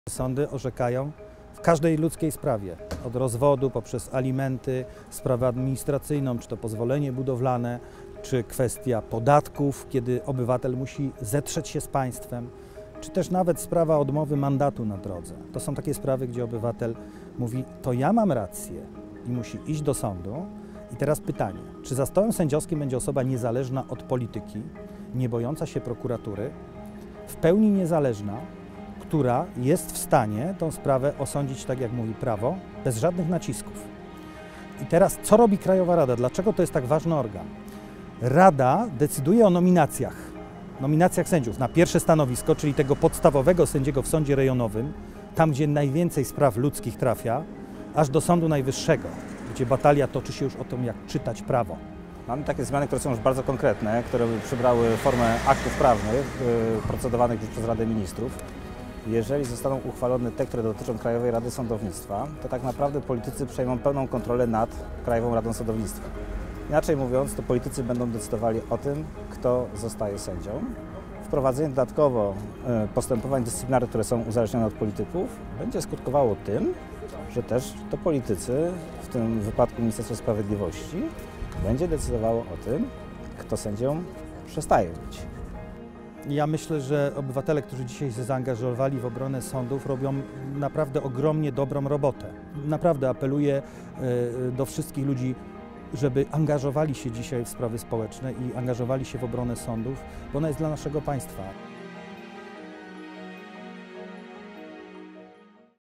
Sądy orzekają w każdej ludzkiej sprawie, od rozwodu poprzez alimenty, sprawę administracyjną, czy to pozwolenie budowlane, czy kwestia podatków, kiedy obywatel musi zetrzeć się z państwem, czy też nawet sprawa odmowy mandatu na drodze. To są takie sprawy, gdzie obywatel mówi, to ja mam rację i musi iść do sądu. I teraz pytanie, czy za stołem sędziowskim będzie osoba niezależna od polityki, nie bojąca się prokuratury, w pełni niezależna, która jest w stanie tą sprawę osądzić tak, jak mówi prawo, bez żadnych nacisków. I teraz, co robi Krajowa Rada? Dlaczego to jest tak ważny organ? Rada decyduje o nominacjach sędziów na pierwsze stanowisko, czyli tego podstawowego sędziego w sądzie rejonowym, tam gdzie najwięcej spraw ludzkich trafia, aż do Sądu Najwyższego, gdzie batalia toczy się już o to, jak czytać prawo. Mamy takie zmiany, które są już bardzo konkretne, które przybrały formę aktów prawnych procedowanych już przez Radę Ministrów. Jeżeli zostaną uchwalone te, które dotyczą Krajowej Rady Sądownictwa, to tak naprawdę politycy przejmą pełną kontrolę nad Krajową Radą Sądownictwa. Inaczej mówiąc, to politycy będą decydowali o tym, kto zostaje sędzią. Wprowadzenie dodatkowo postępowań dyscyplinarnych, które są uzależnione od polityków, będzie skutkowało tym, że też to politycy, w tym wypadku Ministerstwo Sprawiedliwości, będzie decydowało o tym, kto sędzią przestaje być. Ja myślę, że obywatele, którzy dzisiaj się zaangażowali w obronę sądów, robią naprawdę ogromnie dobrą robotę. Naprawdę apeluję do wszystkich ludzi, żeby angażowali się dzisiaj w sprawy społeczne i angażowali się w obronę sądów, bo ona jest dla naszego państwa.